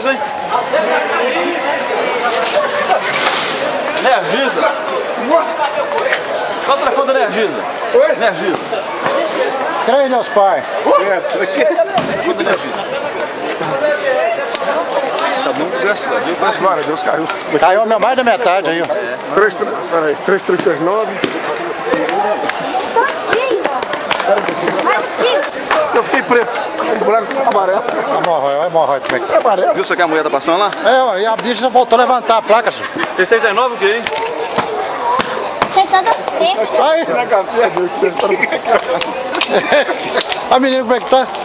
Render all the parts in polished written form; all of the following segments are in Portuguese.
Energisa, hein? Energisa. Qual o telefone da Energisa? Oi? Energisa. Três, meus pais. Telefone da Energisa. Tá bom, graças a Deus. Mas, mano, Deus caiu. Caiu mais da metade aí, ó. 3339. Eu fiquei preto. Branco, amarelo. Hemorroide, como é que tá? Amarelo. Viu só que a mulher tá passando lá? É, ó, e a bicha já voltou a levantar a placa, senhor. 339 o quê, hein? Tem todas pretas. Aí, Na café, Deus, que você está no café. a menina como é que tá?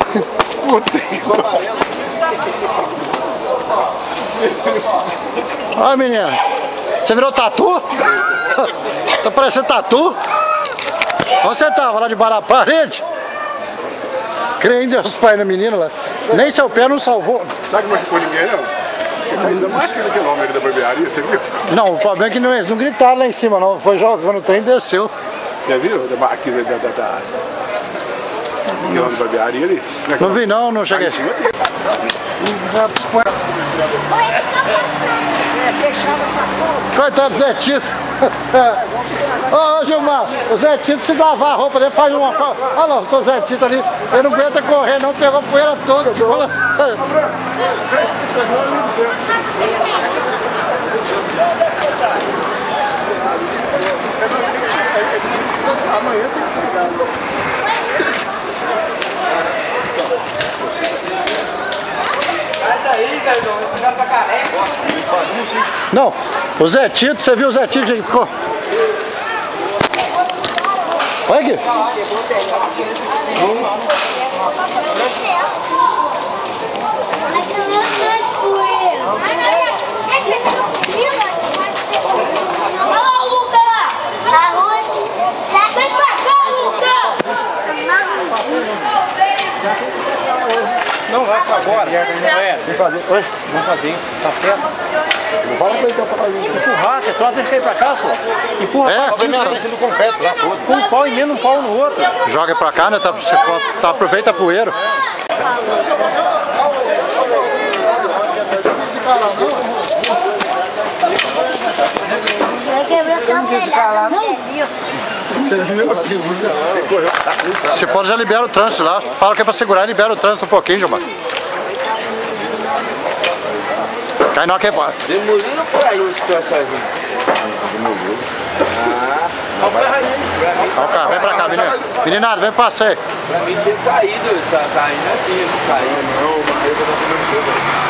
Olha, menina. Você virou tatu? Tá parecendo tatu? Onde você tava? Lá debaixo da parede? Creio em Deus Pai na menina lá. Nem seu pé não salvou. Sabe que machucou ninguém, não? Ainda mais que aquele homem da barbearia, você viu? Não, o problema é que eles não gritaram lá em cima, não. Foi jogando o trem e desceu. Você viu? Aqui da barbearia ali? Não vi não, não cheguei. Coitado do Zé Tito. Ô Gilmar, o Zé Tito se lavar a roupa dele faz uma... Olha lá, o seu Zé Tito ali, ele não aguenta correr não, pegou a poeira toda. Amanhã tem que chegar. Não, o Zé Tito, você viu o Zé Tito que ficou? Olha aqui. Não vai pra agora. Vem fazer. Oi? Vamos fazer isso. Tá certo? Fala pra ele então pra fazer. Empurrar, você só deixa cair pra cá, só. Empurra É, pra cá. Tá descendo concreto lá todo. Com um pau emenda um pau no outro. joga pra cá, né? Aproveita a poeira. Se for, já libera o trânsito lá. Fala que é pra segurar e libera o trânsito um pouquinho, Gilmar. Cai não, que pode. Demoliu ou caiu a situação aqui? Demoliu. Olha o carro, vem pra cá, menino. Meninado, vem pra você. Pra mim tinha caído, tá caindo assim, caiu. Não, mas eu tô tomando